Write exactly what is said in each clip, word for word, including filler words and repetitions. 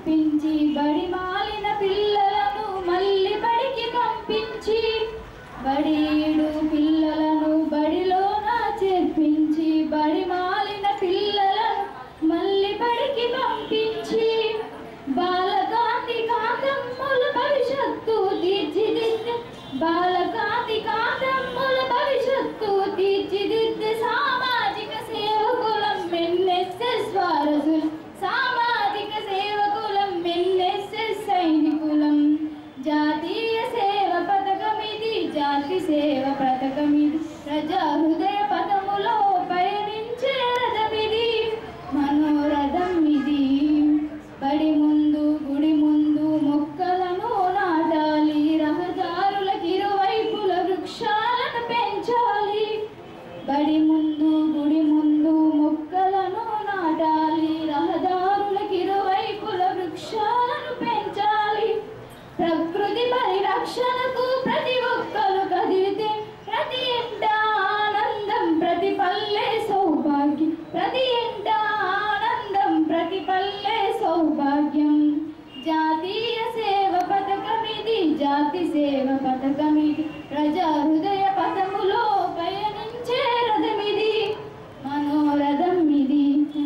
చేర్పించి బడి మాలిన పిల్లలను మళ్ళీ బడికి పంపించి బడిడు పిల్లలను బడిలోన చేర్పించి బడి మాలిన పిల్లలను మళ్ళీ బడికి పంపించి బాలకాంతి కాంతమ్ముల భవిష్యత్తు తీర్చిదిద్దే బాలకాంతి కాంతమ్ముల భవిష్యత్తు తీర్చిదిద్దే సామాజిక సేవకులం ఎన్ఎస్ఎస్ వారసులు సామాజిక సేవకులం ఎన్ఎస్ఎస్ సైనికులం జాతీయ సేవ పథకమిది జాతి సేవ పథకమిది ప్రజా హృదయ పథములో పయనించే రథమిది మనోరథం ఇది బడి ముందు గుడి ముందు మొక్కలను నాటాలి రహదారులకు ఇరువైపుల వృక్షాలను పెంచాలి బడి ముందు గుడి ముందు మొక్కలను నాటాలి రహదారులకు ఇరువైపుల వృక్షాలను పెంచాలి ప్రకృతి పరిరక్షణకు ప్రతి ఒక్కరు కదిలితే ప్రతి ఇంట ఆనందం ప్రతి పల్లె సౌభాగ్యం ప్రతి ఇంట ఆనందం ప్రతి పల్లె సౌభాగ్యం జాతీయ సేవ పథకమిది జాతి సేవ పథకమిది ప్రజా హృదయ పథములో పయనించే రథమిది మనోరథం ఇది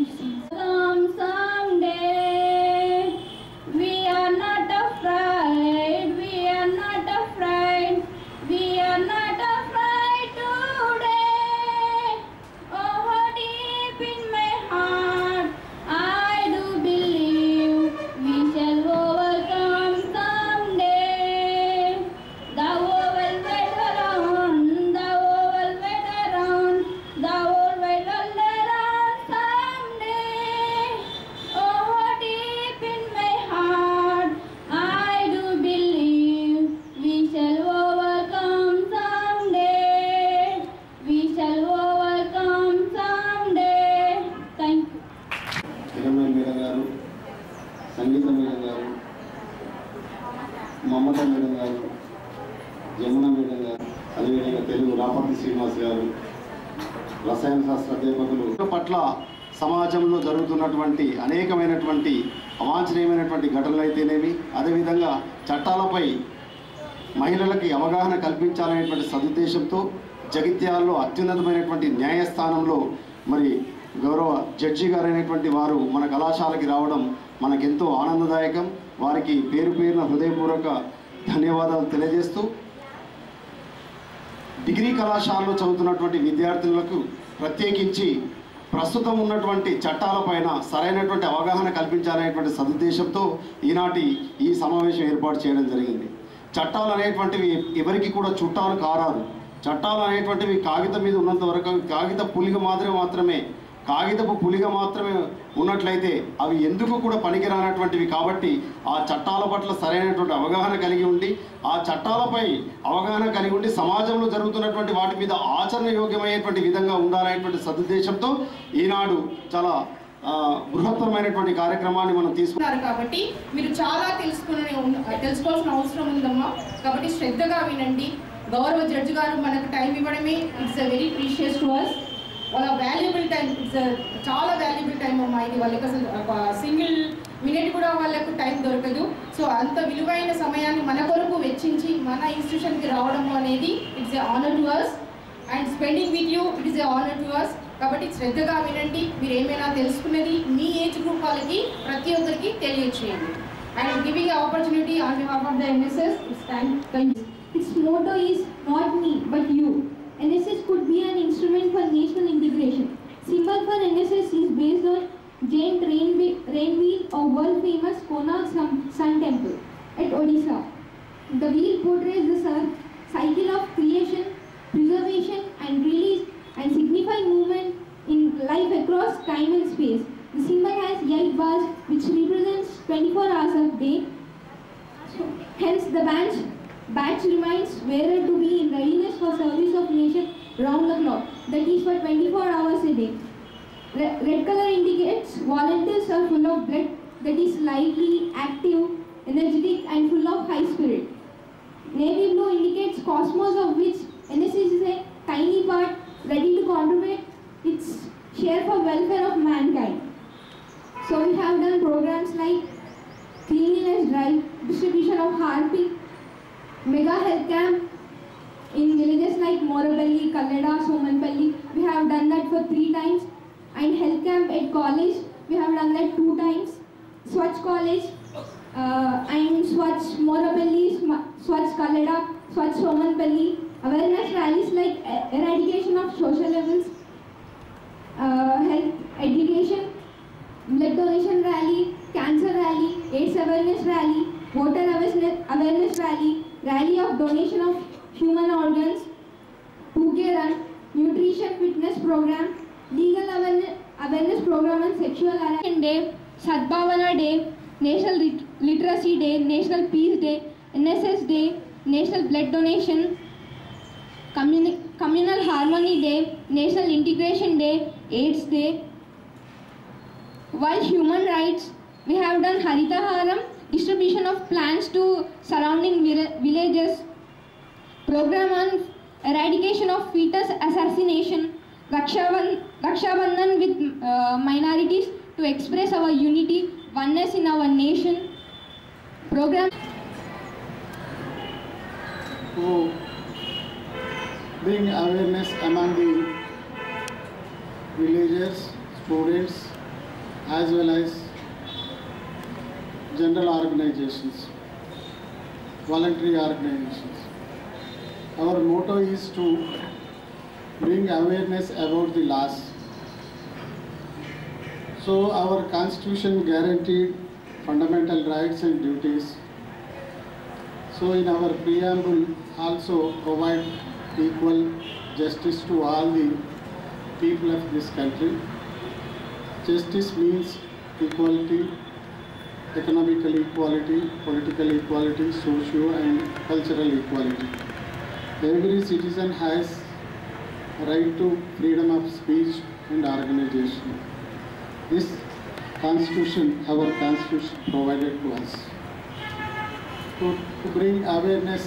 We are not afraid, we are not afraid, we are not afraid today. Oh, deep in my heart, I do believe we shall overcome someday. The world will wait around, the world will wait around, the world will wait around someday. Oh, deep in my heart, I do believe we shall overcome someday. We shall overcome someday. Thank you. Tirumala madam గారు, Sangeetha madam గారు, మమత madam గారు, Jamuna madam గారు, అదేవిధంగా తెలుగు రాపర్తి శ్రీనివాస్ గారు, రసాయన శాస్త్ర అధ్యాపకులు పట్ల సమాజంలో జరుగుతున్నటువంటి అనేకమైనటువంటి అవాంఛనీయమైనటువంటి ఘటనలు అయితేనేవి, అదేవిధంగా చట్టాలపై మహిళలకి అవగాహన కల్పించాలనేటువంటి సదుద్దేశంతో జగిత్యాలలో అత్యున్నతమైనటువంటి న్యాయస్థానంలో మరి గౌరవ జడ్జి గారు అనేటువంటి వారు మన కళాశాలకి రావడం మనకెంతో ఆనందదాయకం. వారికి పేరు పేరున హృదయపూర్వక ధన్యవాదాలు తెలియజేస్తూ డిగ్రీ కళాశాలలో చదువుతున్నటువంటి విద్యార్థులకు ప్రత్యేకించి ప్రస్తుతం ఉన్నటువంటి చట్టాలపైన సరైనటువంటి అవగాహన కల్పించాలనేటువంటి సదుద్దేశంతో ఈనాటి ఈ సమావేశం ఏర్పాటు చేయడం జరిగింది. చట్టాలు అనేటువంటివి ఎవరికి కూడా చుట్టాలు కారాదు. చట్టాలు అనేటువంటివి కాగితం మీద ఉన్నంత వరకు కాగిత పులిగా మాత్రమే మాత్రమే కాగితపు పులిగా మాత్రమే ఉన్నట్లయితే అవి ఎందుకు కూడా పనికిరానటువంటివి. కాబట్టి ఆ చట్టాల పట్ల సరైనటువంటి అవగాహన కలిగి ఉండి ఆ చట్టాలపై అవగాహన కలిగి ఉండి సమాజంలో జరుగుతున్నటువంటి వాటి మీద ఆచరణ యోగ్యమయ్యేటువంటి విధంగా ఉండాలనేటువంటి సదుద్దేశంతో ఈనాడు చాలా బృహత్తరమైనటువంటి కార్యక్రమాన్ని మనం తీసుకున్నారు. కాబట్టి మీరు చాలా తెలుసుకునే తెలుసుకోవాల్సిన అవసరం ఉందమ్మా. కాబట్టి శ్రద్ధగా వినండి. గౌరవ జడ్జి గారు మనకు టైం ఇవ్వడమే it's a very precious to us. వాళ్ళ వాల్యుబుల్ టైం, ఇట్స్ చాలా వాల్యుబుల్ టైం అమ్మా ఇది. వాళ్ళకి అసలు సింగిల్ మినిట్ కూడా వాళ్ళకు టైం దొరకదు. సో అంత విలువైన సమయాన్ని మన కొరకు వెచ్చించి మన ఇన్స్టిట్యూషన్కి రావడం అనేది it's a honour to us and spending with you it is a honour to us. కాబట్టి శ్రద్ధగా వినండి. మీరు ఏమైనా తెలుసుకున్నది మీ ఏజ్ గ్రూప్ వాళ్ళకి ప్రతి ఒక్కరికి తెలియచేయండి. And giving opportunity on behalf of the NSS it's time. Its motto is not me but you. N S S could be an instrument for national integration. Symbol for N S S is based on giant rain wheel of world famous Konark Sun Temple at Odisha. The wheel portrays the cycle of creation, preservation and release and signifies movement in life across time and space. The symbol has eight bars which represents twenty-four hours of day. Hence the badge Badge reminds wearer to be in readiness for service of nation round the clock, that is for twenty-four hours a day. Red, red color indicates volunteers are full of blood, that is lively, active, energetic and full of high spirit. Navy blue indicates cosmos, of which N S S is a tiny part ready to contribute its share for welfare of mankind. So we have done programs like awareness drive, distribution of Harpic, mega health camp in villages like Morapalli, Kallada, Somanpalli. We have done that for three times. And health camp at college, we have done that two times. Swachh College uh, and Swachh Morapalli, Swachh Kallada, Swachh Somanpalli. Awareness rallies like eradication of social levels, uh, health education, blood donation rally, cancer rally, AIDS awareness rally, water awareness, awareness rally, rally of donation of human organs, two K run, nutrition fitness program, legal awareness, awareness program on sexual harassment day, Sadbhavana Day, National Lit- Literacy Day, National Peace Day, N S S Day, National Blood Donation, Communi- Communal Harmony Day, National Integration Day, AIDS Day. While human rights, we have done Harita Haram, distribution of plants to surrounding vil- villages, program on eradication of fetus assassination, Raksha Bandhan with uh, minorities to express our unity, oneness in our nation, program to bring awareness among the villagers, students, as well as general organizations, voluntary organizations. Our motto is to bring awareness about the laws. So our constitution guaranteed fundamental rights and duties. So in our preamble also provide equal justice to all the people of this country. Justice means equality, economical equality, political equality, socio and cultural equality. Every citizen has right to freedom of speech and organization. This constitution, our constitution provided to us. To, to bring awareness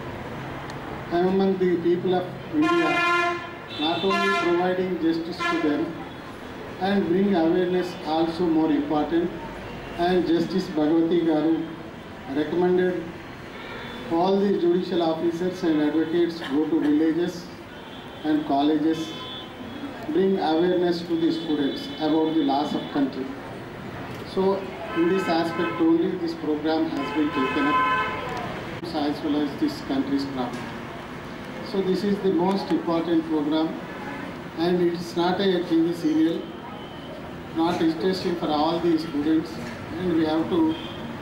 among the people of India, not only providing justice to them, and bring awareness also more important. And Justice Bhagwati Garu recommended all the judicial officers and advocates go to villages and colleges, bring awareness to the students about the laws of country. So in this aspect only this program has been taken up, as well as this country's problem. So this is the most important program, and it's not a T V serial, not interesting for all the students, and we have to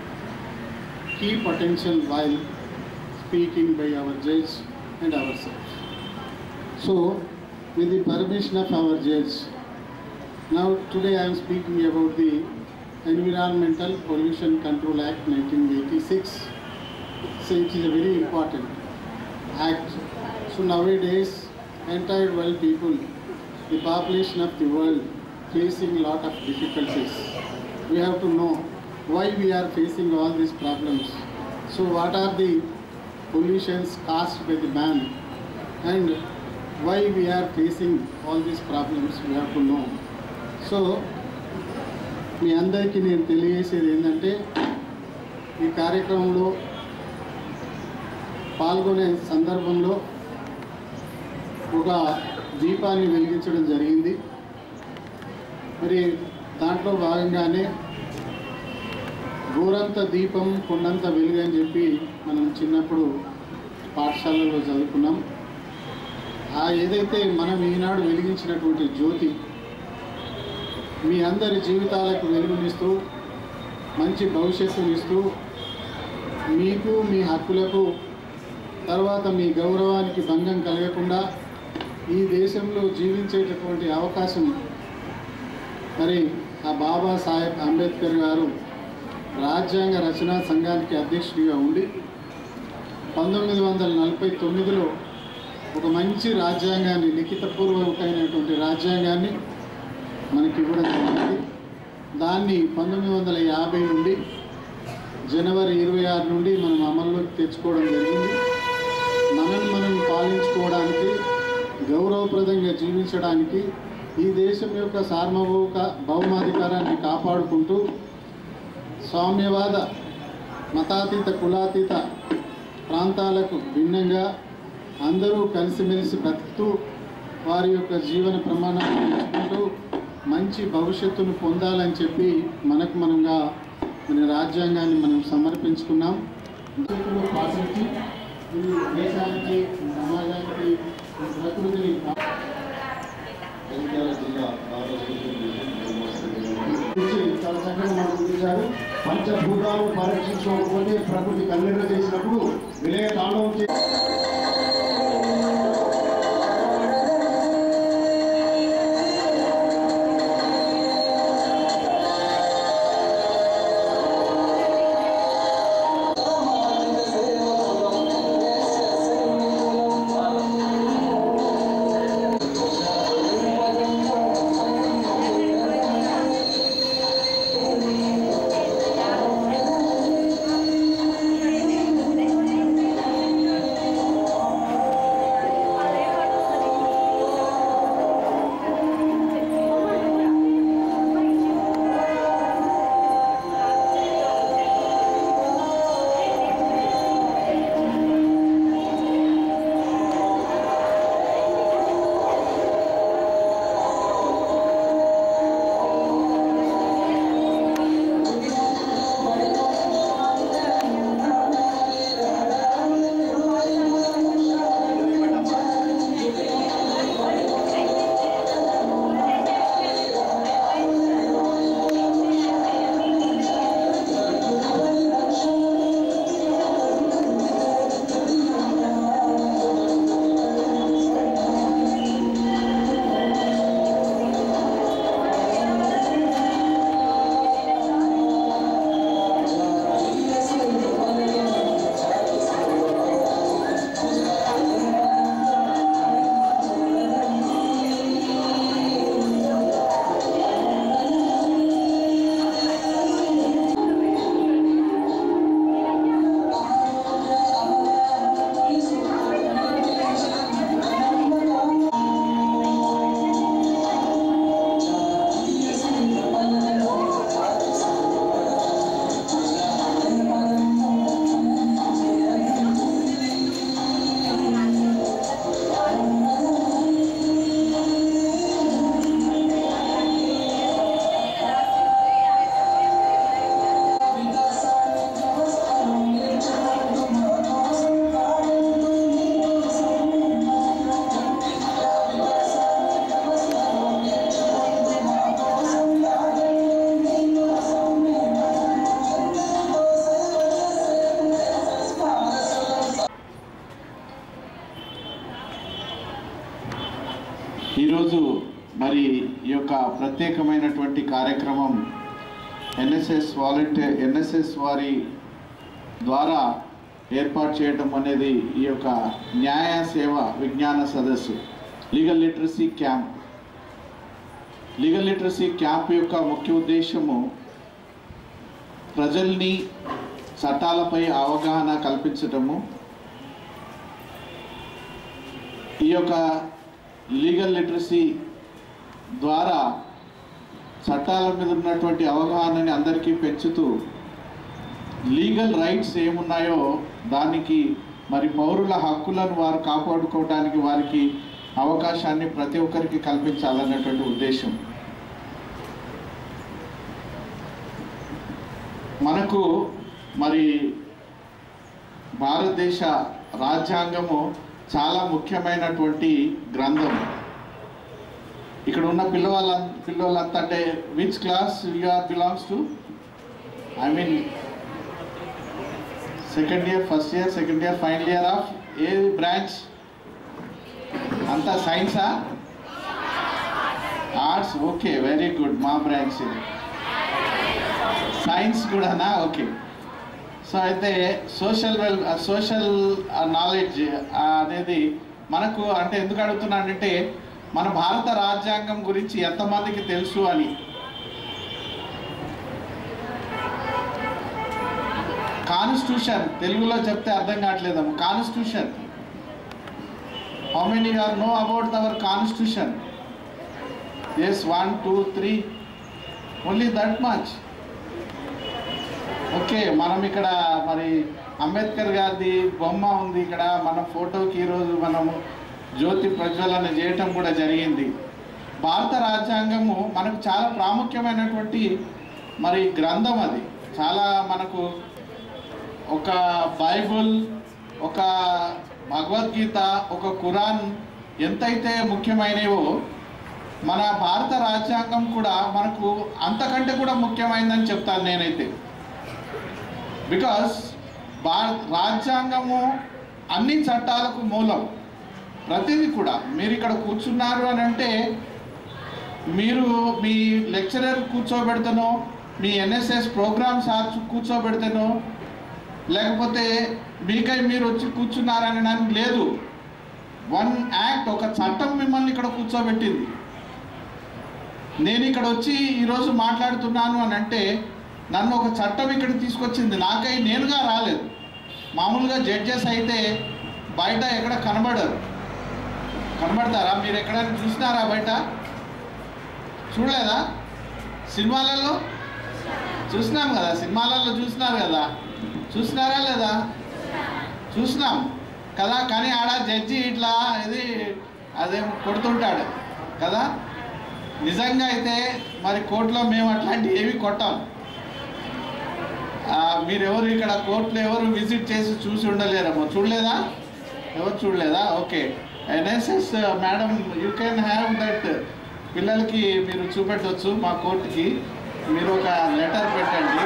keep attention while speaking by our judge and ourselves. So, with the permission of our judge, now today I am speaking about the Environmental Pollution Control Act nineteen eighty-six. So it is a very important act. So nowadays, entire world people, the population of the world facing a lot of difficulties. We have to know why we are facing all these problems. So what are the pollutions caused by the man, and why we are facing all these problems, we have to know. So మీ అందరికీ నేను తెలియజేసేది ఏంటంటే, ఈ కార్యక్రమంలో పాల్గొనే సందర్భంలో ఒక దీపాన్ని వెలిగించడం జరిగింది. మరి దాంట్లో భాగంగానే గోరంత దీపం కొండంత వెలుగు అని చెప్పి మనం చిన్నప్పుడు పాఠశాలలో చదువుకున్నాం. ఆ ఏదైతే మనం ఈనాడు వెలిగించినటువంటి జ్యోతి మీ అందరి జీవితాలకు వెలుగునిస్తూ మంచి భవిష్యత్తునిస్తూ మీకు మీ హక్కులకు తర్వాత మీ గౌరవానికి భంగం కలగకుండా ఈ దేశంలో జీవించేటటువంటి అవకాశం మరి ఆ బాబాసాహెబ్ అంబేద్కర్ గారు రాజ్యాంగ రచనా సంఘానికి అధ్యక్షుడిగా ఉండి పంతొమ్మిది వందల నలభై తొమ్మిదిలో ఒక మంచి రాజ్యాంగాన్ని, లిఖితపూర్వకమైనటువంటి రాజ్యాంగాన్ని మనకి ఇవ్వడం జరిగింది. దాన్ని పంతొమ్మిది వందల యాభై నుండి జనవరి ఇరవై ఆరు నుండి మనం అమల్లోకి తెచ్చుకోవడం జరిగింది. మనం మనం పాలించుకోవడానికి, గౌరవప్రదంగా జీవించడానికి, ఈ దేశం యొక్క సార్వభౌమ భౌమాధికారాన్ని కాపాడుకుంటూ సామ్యవాద మతాతీత కులాతీత ప్రాంతాలకు భిన్నంగా అందరూ కలిసిమెలిసి బ్రతుకుతూ వారి యొక్క జీవన ప్రమాణాలను పెంచుకుంటూ మంచి భవిష్యత్తును పొందాలని చెప్పి మనకు మనంగా మన రాజ్యాంగాన్ని మనం సమర్పించుకున్నాం. పాటించి ఈ దేశానికి సమాజానికి ప్రకృతిని చాలా చక్కగా మనం చూశారు. పంచభూతాలను పరీక్షించకపోతే ప్రకృతి కన్నెర చేసినప్పుడు విలయ తాండవం చే ఈరోజు మరి ఈ యొక్క ప్రత్యేకమైనటువంటి కార్యక్రమం ఎన్ఎస్ఎస్ వాలంటీర్ ఎన్ఎస్ఎస్ వారి ద్వారా ఏర్పాటు చేయడం అనేది ఈ యొక్క న్యాయ సేవ విజ్ఞాన సదస్సు legal literacy camp. Legal literacy camp యొక్క ముఖ్య ఉద్దేశము ప్రజల్ని చట్టాలపై అవగాహన కల్పించటము. ఈ యొక్క లీగల్ లిటరసీ ద్వారా చట్టాల మీద ఉన్నటువంటి అవగాహనని అందరికీ పెంచుతూ లీగల్ రైట్స్ ఏమున్నాయో దానికి మరి పౌరుల హక్కులను వారు కాపాడుకోవడానికి వారికి అవకాశాన్ని ప్రతి ఒక్కరికి కల్పించాలన్నటువంటి ఉద్దేశం. మనకు మరి భారతదేశ రాజ్యాంగము చాలా ముఖ్యమైనటువంటి గ్రంథం. ఇక్కడ ఉన్న పిల్లవాళ్ళ పిల్లవాళ్ళంతా అంటే which class you are belongs to? I mean second year, first year, second year, final year of ఏ బ్రాంచ్? అంతా సైన్సా, ఆర్ట్స్? Okay, very good. మా బ్రాంచ్ సైన్స్ కూడానా? ఓకే. సో అయితే సోషల్ వెల్ సోషల్ నాలెడ్జ్ అనేది మనకు అంటే ఎందుకు అడుగుతున్నానంటే మన భారత రాజ్యాంగం గురించి ఎంతమందికి తెలుసు అని. కాన్స్టిట్యూషన్ తెలుగులో చెప్తే అర్థం కావట్లేదమ్మ. Constitution, how many are know about our constitution? Yes, one two three, only that much. Okay, మనం ఇక్కడ మరి అంబేద్కర్ గారిది బొమ్మ ఉంది ఇక్కడ. మన ఫోటోకి ఈరోజు మనము జ్యోతి ప్రజ్వలన చేయటం కూడా జరిగింది. భారత రాజ్యాంగము మనకు చాలా ప్రాముఖ్యమైనటువంటి మరి గ్రంథం. అది చాలా మనకు ఒక బైబుల్, ఒక భగవద్గీత, ఒక ఖురాన్ ఎంతైతే ముఖ్యమైనవో మన భారత రాజ్యాంగం కూడా మనకు అంతకంటే కూడా ముఖ్యమైనదని చెప్తాను నేనైతే. బికాస్ భారత రాజ్యాంగము అన్ని చట్టాలకు మూలం. ప్రతిదీ కూడా మీరు ఇక్కడ కూర్చున్నారు అని అంటే మీరు మీ లెక్చరర్ కూర్చోబెడతానో, మీ ఎన్ఎస్ఎస్ ప్రోగ్రామ్ సార్ కూర్చోబెడతానో, లేకపోతే మీకై మీరు వచ్చి కూర్చున్నారని నాకు లేదు. వన్ యాక్ట్, ఒక చట్టం మిమ్మల్ని ఇక్కడ కూర్చోబెట్టింది. నేను ఇక్కడ వచ్చి ఈరోజు మాట్లాడుతున్నాను అని అంటే నన్ను ఒక చట్టం ఇక్కడ తీసుకొచ్చింది. నాకై నేనుగా రాలేదు. మామూలుగా జడ్జెస్ అయితే బయట ఎక్కడ కనబడరు. కనబడతారా? మీరు ఎక్కడైనా చూసినారా? బయట చూడలేదా? సినిమాలలో చూసినాం కదా, సినిమాలలో చూసినారు కదా, చూసినారా లేదా? చూసినాం కదా. కానీ ఆడ జడ్జి ఇట్లా ఇది అదేం కొడుతుంటాడు కదా. నిజంగా అయితే మరి కోర్టులో మేము అట్లాంటివి ఏవి కొట్టాం. మీరెవరు ఇక్కడ కోర్టులో ఎవరు విజిట్ చేసి చూసి ఉండలేరమ్మో? చూడలేదా? ఎవరు చూడలేదా? Okay, NSS madam you can have that. పిల్లలకి మీరు చూపెట్టవచ్చు మా కోర్టుకి. మీరు ఒక లెటర్ పెట్టండి,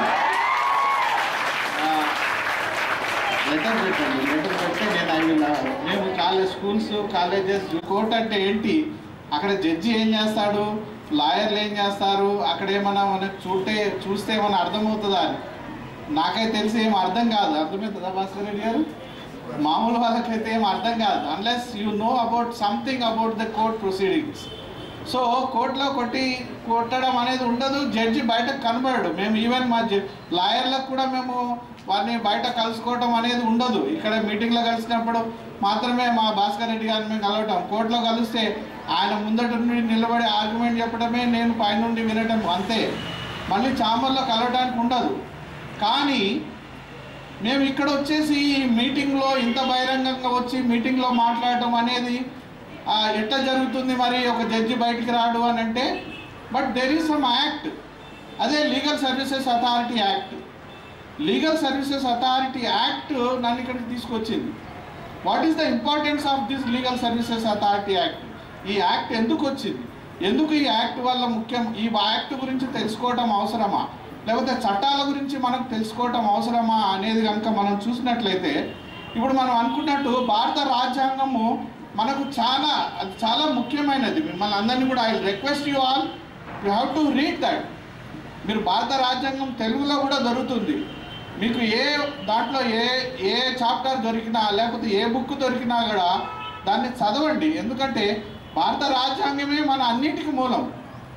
లెటర్ పెట్టండి లెటర్ పెడితే నేను ఐ విల్ మేము కాలేజ్ స్కూల్స్ కాలేజెస్ కోర్టు అంటే ఏంటి, అక్కడ జడ్జి ఏం చేస్తాడు, లాయర్లు ఏం చేస్తారు, అక్కడ ఏమన్నా మనకు చూస్తే చూస్తే ఏమన్నా అర్థమవుతుందా అని నాకైతే తెలిసి ఏం అర్థం కాదు. అర్థమవుతుందా భాస్కర్ రెడ్డి గారు? మామూలు వాళ్ళకైతే ఏం అర్థం కాదు unless you know about something about the court proceedings. So కోర్టులో కొట్టి కొట్టడం అనేది ఉండదు. జడ్జి బయటకు కనబడడు. మేము ఈవెన్ మా లాయర్లకు కూడా మేము వారిని బయట కలుసుకోవటం అనేది ఉండదు. ఇక్కడ మీటింగ్లో కలిసినప్పుడు మాత్రమే మా భాస్కర్ రెడ్డి గారిని మేము కలవటం. కోర్టులో కలిస్తే ఆయన ముందట నుండి నిలబడి ఆర్గ్యుమెంట్ చెప్పడమే, నేను పైనుండి వినటం అంతే. మళ్ళీ ఛాంబర్లో కలవడానికి ఉండదు. కానీ మేము ఇక్కడ వచ్చేసి మీటింగ్లో ఇంత బహిరంగంగా వచ్చి మీటింగ్లో మాట్లాడటం అనేది ఎట్లా జరుగుతుంది? మరి ఒక జడ్జి బయటికి రాడు అని అంటే, but there is some act. అదే legal services authority act. Legal services authority act నన్ను ఇక్కడికి తీసుకొచ్చింది. What is the importance of this legal services authority act? ఈ యాక్ట్ ఎందుకు వచ్చింది? ఎందుకు ఈ యాక్ట్ వల్ల ముఖ్యం? ఈ యాక్ట్ గురించి తెలుసుకోవటం అవసరమా, లేకపోతే చట్టాల గురించి మనకు తెలుసుకోవటం అవసరమా అనేది కనుక మనం చూసినట్లయితే, ఇప్పుడు మనం అనుకున్నట్టు భారత రాజ్యాంగము మనకు చాలా అది చాలా ముఖ్యమైనది. మిమ్మల్ని అందరినీ కూడా I request you all you have to read that. మీరు భారత రాజ్యాంగం తెలుగులో కూడా దొరుకుతుంది. మీకు ఏ దాంట్లో ఏ ఏ చాప్టర్ దొరికినా లేకపోతే ఏ బుక్ దొరికినా కూడా దాన్ని చదవండి. ఎందుకంటే భారత రాజ్యాంగమే మన అన్నిటికీ మూలం.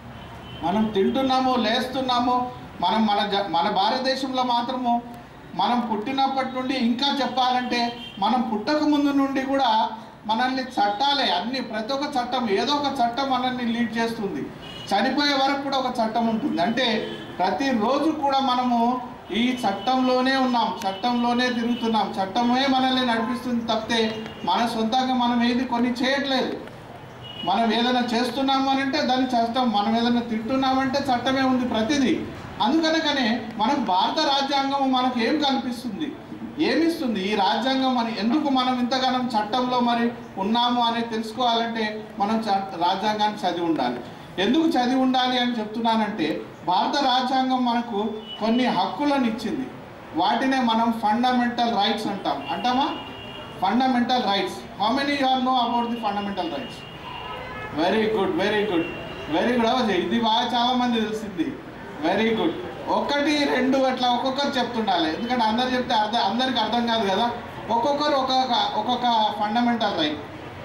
మనం తింటున్నాము, లేస్తున్నాము, మనం మన మన భారతదేశంలో మాత్రము మనం పుట్టినప్పటి నుండి, ఇంకా చెప్పాలంటే మనం పుట్టక ముందు నుండి కూడా మనల్ని చట్టాలే అన్ని, ప్రతి ఒక్క చట్టం ఏదో ఒక చట్టం మనల్ని లీడ్ చేస్తుంది. చనిపోయే వరకు కూడా ఒక చట్టం ఉంటుంది. అంటే ప్రతిరోజు కూడా మనము ఈ చట్టంలోనే ఉన్నాం, చట్టంలోనే తిరుగుతున్నాం, చట్టమే మనల్ని నడిపిస్తుంది తప్పితే మన సొంతంగా మనం ఏది కొన్ని చేయట్లేదు. మనం ఏదైనా చేస్తున్నాము అని అంటే దాని చట్టం, మనం ఏదైనా తింటున్నామంటే చట్టమే ఉంది ప్రతిదీ. అందుకనకనే మనకు భారత రాజ్యాంగం మనకు ఏం కల్పిస్తుంది, ఏమిస్తుంది? ఈ రాజ్యాంగం అని ఎందుకు మనం ఇంతగానం చట్టంలో మరి ఉన్నాము అనేది తెలుసుకోవాలంటే మనం రాజ్యాంగాన్ని చదివి ఉండాలి. ఎందుకు చదివి ఉండాలి అని చెప్తున్నానంటే, భారత రాజ్యాంగం మనకు కొన్ని హక్కులను ఇచ్చింది. వాటినే మనం ఫండమెంటల్ రైట్స్ అంటాం. అంటామా? Fundamental rights. How many you are know about the fundamental rights? Very good, very good, very good. ఇది బాగా చాలా మంది తెలిసింది. Very good. ఒకటి రెండు అట్లా ఒక్కొక్కరు చెప్తుండాలి. ఎందుకంటే అందరు చెప్తే అర్థం అందరికి అర్థం కాదు కదా. ఒక్కొక్కరు ఒక్కొక్క ఒక్కొక్క ఫండమెంటల్ రైట్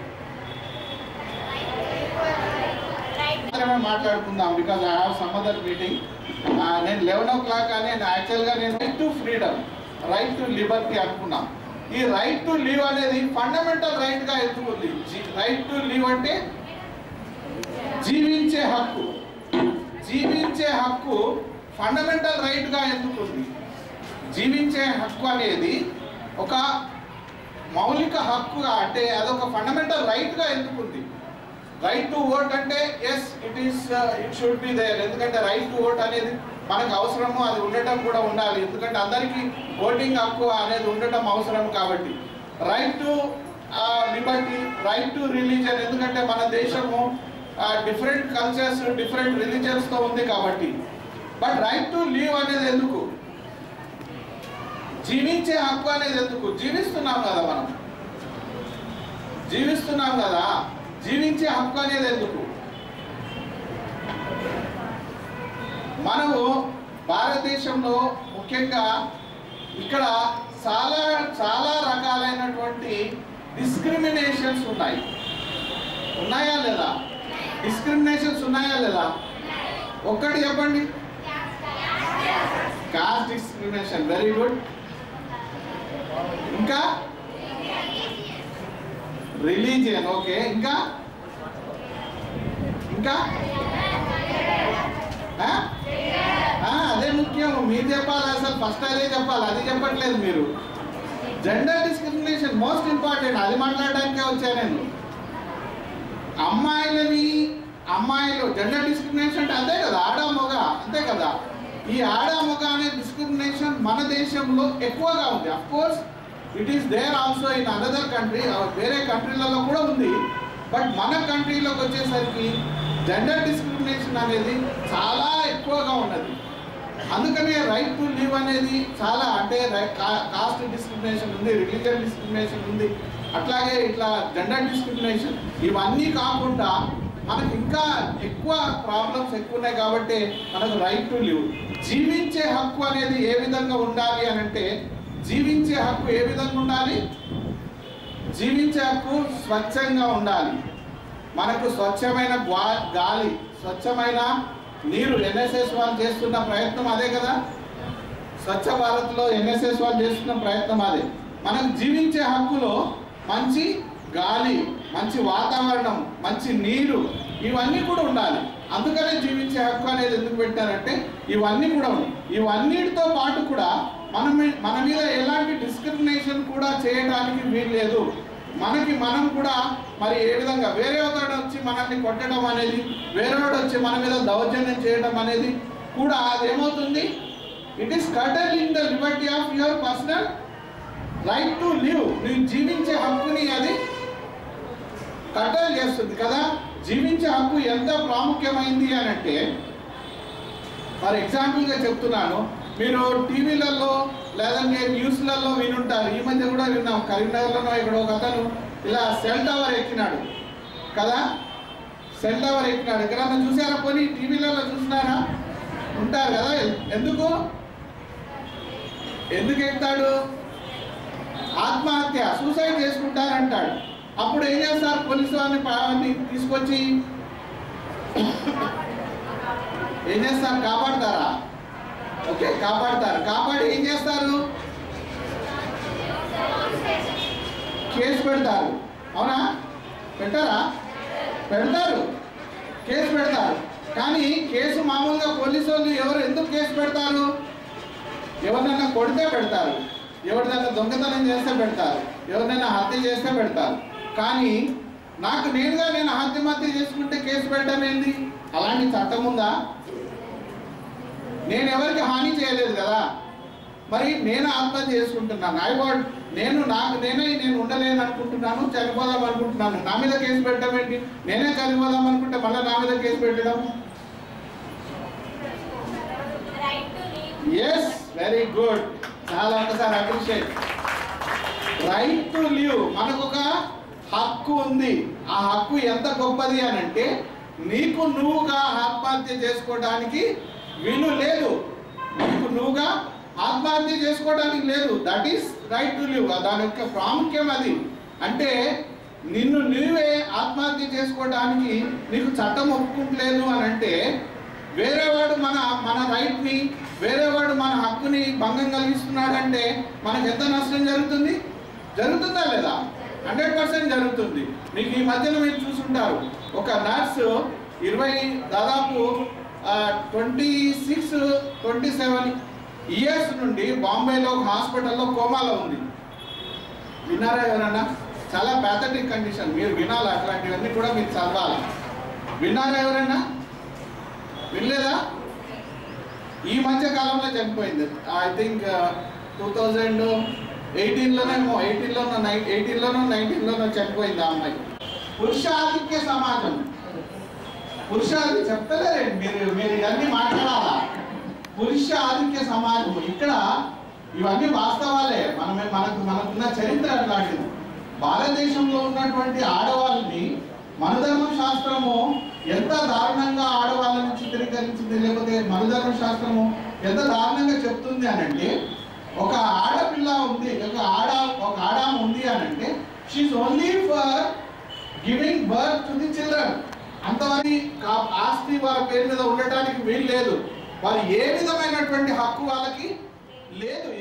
మాట్లాడుకుందాం. Because I have some other meeting. నేను లెవెన్ ఓ క్లాక్ అని నేను యాక్చువల్గా నేను right to freedom, right to liberty అనుకున్నాం. ఈ రైట్ టు లీవ్ అనేది ఫండమెంటల్ రైట్గా ఎత్తుకుంది. రైట్ టు లీవ్ అంటే జీవించే హక్కు. జీవించే హక్కు ఫండమెంటల్ రైట్గా ఎందుకుంది? జీవించే హక్కు అనేది ఒక మౌలిక హక్కుగా, అంటే అదొక ఫండమెంటల్ రైట్గా ఎందుకుంది? రైట్ టు ఓట్ అంటే yes it is it should be there. ఎందుకంటే రైట్ టు ఓట్ అనేది మనకు అవసరము, అది ఉండటం కూడా ఉండాలి. ఎందుకంటే అందరికీ ఓటింగ్ హక్కు అనేది ఉండటం అవసరం కాబట్టి. Right to liberty, right to religion, ఎందుకంటే మన దేశము డిఫరెంట్ కల్చర్స్ డిఫరెంట్ రిలీజియన్స్తో ఉంది కాబట్టి. బట్ రైట్ టు లివ్ అనేది ఎందుకు? జీవించే హక్కు అనేది ఎందుకు? జీవిస్తున్నాం కదా, మనం జీవిస్తున్నాం కదా, జీవించే హక్కు అనేది ఎందుకు? మనము భారతదేశంలో ముఖ్యంగా ఇక్కడ చాలా చాలా రకాలైనటువంటి డిస్క్రిమినేషన్స్ ఉన్నాయి. ఉన్నాయా లేదా? డిస్క్రిమినేషన్స్ ఉన్నాయా లేదా? ఒక్కటి చెప్పండి. Caste discrimination, very good. ఇంకా రిలీజియన్, ఓకే. ఇంకా ఇంకా అదే ముఖ్యం. మీరు చెప్పాలి, అసలు ఫస్ట్ అదే చెప్పాలి, అది చెప్పట్లేదు మీరు. జెండర్ డిస్క్రిమినేషన్ మోస్ట్ ఇంపార్టెంట్, అది మాట్లాడడానికే వచ్చాను నేను. అమ్మాయిలని అమ్మాయిలు జెండర్ డిస్క్రిమినేషన్ అంటే అదే కదా, ఆడ మగ, అంతే కదా. ఈ ఆడ మగ అనే డిస్క్రిమినేషన్ మన దేశంలో ఎక్కువగా ఉంది. Of course it is there also in another country, వేరే కంట్రీలలో కూడా ఉంది. బట్ మన కంట్రీలోకి వచ్చేసరికి జెండర్ డిస్క్రిమినేషన్ అనేది చాలా ఎక్కువగా ఉన్నది. అందుకనే రైట్ టు లివ్ అనేది చాలా, అంటే కాస్ట్ డిస్క్రిమినేషన్ ఉంది, రిలీజియన్ డిస్క్రిమినేషన్ ఉంది, అట్లాగే ఇట్లా జెండర్ డిస్క్రిమినేషన్, ఇవన్నీ కాకుండా మనకు ఇంకా ఎక్కువ ప్రాబ్లమ్స్ ఎక్కువ ఉన్నాయి. కాబట్టి మనకు రైట్ టు లివ్, జీవించే హక్కు అనేది ఏ విధంగా ఉండాలి అని అంటే, జీవించే హక్కు ఏ విధంగా ఉండాలి? జీవించే హక్కు స్వచ్ఛంగా ఉండాలి. మనకు స్వచ్ఛమైన గాలి, స్వచ్ఛమైన నీరు. ఎన్ఎస్ఎస్ వాళ్ళు చేస్తున్న ప్రయత్నం అదే కదా, స్వచ్ఛ భారత్లో ఎన్ఎస్ఎస్ వాళ్ళు చేస్తున్న ప్రయత్నం అదే. మనకు జీవించే హక్కులో మంచి గాలి, మంచి వాతావరణం, మంచి నీరు, ఇవన్నీ కూడా ఉండాలి. అందుకనే జీవించే హక్కు అనేది ఎందుకు పెట్టారంటే ఇవన్నీ కూడా ఉన్నాయి. ఇవన్నిటితో పాటు కూడా మన మన మీద ఎలాంటి డిస్క్రిమినేషన్ కూడా చేయడానికి వీలు లేదు. మనకి మనం కూడా మరి ఏ విధంగా వేరే వాడు వచ్చి మనల్ని కొట్టడం అనేది, వేరే వాడు వచ్చి మన మీద దౌర్జన్యం చేయడం అనేది కూడా అది ఏమవుతుంది? It is curtailing the liberty of your personal right to live. నువ్వు జీవించే హక్కుని అది కర్టైల్ చేస్తుంది కదా. జీవించే హక్కు ఎంత ప్రాముఖ్యమైంది అని అంటే, ఫర్ ఎగ్జాంపుల్గా చెప్తున్నాను, మీరు టీవీలలో లేదంటే న్యూస్లలో వినుంటారు. ఈ మధ్య కూడా విన్నాం, కరీంనగర్లోనో ఇక్కడ ఒక అతను ఇలా సెల్ టవర్ ఎక్కినాడు కదా, సెల్ టవర్ ఎక్కినాడు. ఎక్కడన్నా చూసారా? పోనీ టీవీలలో చూసినారా? ఉంటారు కదా. ఎందుకు ఎందుకు ఎక్కుతాడు? ఆత్మహత్య, సూసైడ్ చేసుకుంటారంటాడు. అప్పుడు ఏం చేస్తారు? పోలీసు వాళ్ళని తీసుకొచ్చి ఏం చేస్తారు? కాపాడతారా? ఓకే, కాపాడతారు. కాపాడి ఏం చేస్తారు? కేసు పెడతారు. అవునా? పెట్టారా? పెడతారు, కేసు పెడతారు. కానీ కేసు మామూలుగా పోలీసు వాళ్ళు ఎవరు ఎందుకు కేసు పెడతారు? ఎవరినైనా కొడితే పెడతారు, ఎవరినైనా దొంగతనం చేస్తే పెడతారు, ఎవరినైనా హత్య చేస్తే పెడతారు. కానీ నాకు నేనుగా నేను ఆత్మహత్య చేసుకుంటే కేసు పెట్టడం ఏంది? అలాంటి చట్టం ఉందా? నేను ఎవరికి హాని చేయలేదు కదా, మరి నేను ఆత్మహత్య చేసుకుంటున్నాను. ఐ వాంట్ నేను నాకు నేనే నేను ఉండలేను అనుకుంటున్నాను, చనిపోదాం అనుకుంటున్నాను. నా మీద కేసు పెట్టడం ఏంటి? నేనే చనిపోదాం అనుకుంటే మళ్ళీ నా మీద కేసు పెట్టడం. ఎస్, వెరీ గుడ్, చాలా ఒకసారి అప్రిషియేట్. రైట్ టు లివ్, మనకు ఒక హక్కు ఉంది. ఆ హక్కు ఎంత గొప్పది అని అంటే, నీకు నువ్వుగా ఆత్మహత్య చేసుకోవడానికి వీలు లేదు. నీకు నువ్వుగా ఆత్మహత్య చేసుకోవడానికి లేదు. That is right to live. దాని యొక్క ప్రాముఖ్యం అది. అంటే నిన్ను నువ్వే ఆత్మహత్య చేసుకోవడానికి నీకు చట్టం ఒప్పుకుంటలేదు అని అంటే, వేరేవాడు మన మన రైట్ని, వేరేవాడు మన హక్కుని భంగం కలిగిస్తున్నాడంటే మనకు ఎంత నష్టం జరుగుతుంది? జరుగుతుందా లేదా? హండ్రెడ్ పర్సెంట్ జరుగుతుంది. మీకు ఈ మధ్యన మీరు చూసుంటారు, ఒక నర్సు ఇరవై దాదాపు twenty six twenty seven years నుండి బాంబేలో ఒక హాస్పిటల్లో కోమాలో ఉంది. విన్నారా ఎవరన్నా? చాలా ప్యాథటిక్ కండిషన్. మీరు వినాలి, అట్లాంటివన్నీ కూడా మీరు చదవాలి. విన్నారా ఎవరైనా? వినలేదా? ఈ మధ్య కాలంలో చనిపోయింది. ఐ థింక్ టూ థౌజండ్ ఎయిటీన్లోనేమో ఎయిటీన్లోనో నై ఎయిటీన్లోనో నైన్టీన్లోనో చనిపోయింది ఆ అమ్మాయి. పురుషాధిక్య సమాజం, పురుషాధి చెప్తలేరండి మీరు మీరు ఇవన్నీ మాట్లాడాలా? పురుష ఆధిక్య సమాజం. ఇక్కడ ఇవన్నీ వాస్తవాలే. మనమే మనకు మనకున్న చరిత్ర అట్లాంటిది. భారతదేశంలో ఉన్నటువంటి ఆడవాళ్ళని మనుధర్మ శాస్త్రము ఎంత దారుణంగా ఆడవాళ్ళని చిత్రీకరించింది, లేకపోతే మనుధర్మ శాస్త్రము ఎంత దారుణంగా చెప్తుంది అని అంటే, ఒక ఆడపిల్ల ఉంది, ఒక ఆడ ఒక ఆడామ ఉంది అని అంటే she is only for giving birth to the children. అంతవరకు ఆస్తి వారి పేరు మీద ఉండటానికి వీలు లేదు. వారు ఏ విధమైనటువంటి హక్కు వాళ్ళకి లేదు.